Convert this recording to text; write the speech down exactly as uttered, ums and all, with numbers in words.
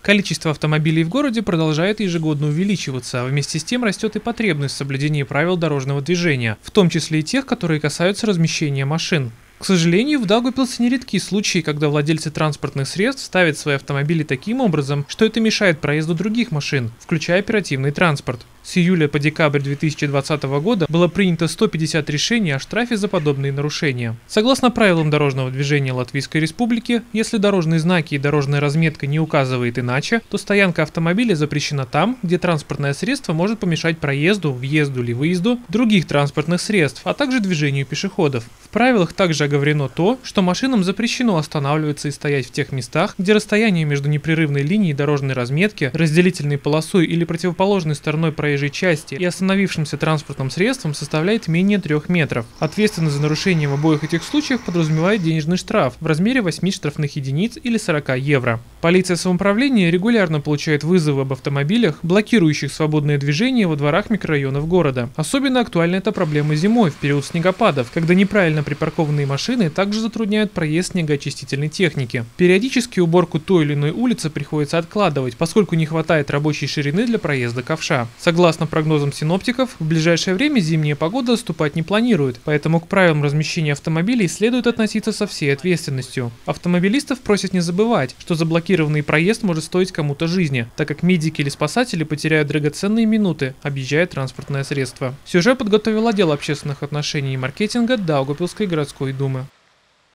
Количество автомобилей в городе продолжает ежегодно увеличиваться, а вместе с тем растет и потребность в соблюдении правил дорожного движения, в том числе и тех, которые касаются размещения машин. К сожалению, в Даугавпилсе нередки случаи, когда владельцы транспортных средств ставят свои автомобили таким образом, что это мешает проезду других машин, включая оперативный транспорт. С июля по декабрь две тысячи двадцатого года было принято сто пятьдесят решений о штрафе за подобные нарушения. Согласно правилам дорожного движения Латвийской Республики, если дорожные знаки и дорожная разметка не указывает иначе, то стоянка автомобиля запрещена там, где транспортное средство может помешать проезду, въезду или выезду других транспортных средств, а также движению пешеходов. В правилах также оговорено то, что машинам запрещено останавливаться и стоять в тех местах, где расстояние между непрерывной линией дорожной разметки, разделительной полосой или противоположной стороной проезжей части и остановившимся транспортным средством составляет менее трех метров. Ответственность за нарушение в обоих этих случаях подразумевает денежный штраф в размере восьми штрафных единиц или сорока евро. Полиция самоуправления регулярно получает вызовы об автомобилях, блокирующих свободное движение во дворах микрорайонов города. Особенно актуальна эта проблема зимой, в период снегопадов, когда неправильно припаркованные машины также затрудняют проезд снегоочистительной техники. Периодически уборку той или иной улицы приходится откладывать, поскольку не хватает рабочей ширины для проезда ковша. Согласно прогнозам синоптиков, в ближайшее время зимняя погода отступать не планирует, поэтому к правилам размещения автомобилей следует относиться со всей ответственностью. Автомобилистов просят не забывать, что заблокированный проезд может стоить кому-то жизни, так как медики или спасатели потеряют драгоценные минуты, объезжая транспортное средство. Сюжет подготовил отдел общественных отношений и маркетинга Даугавпилской городской думы.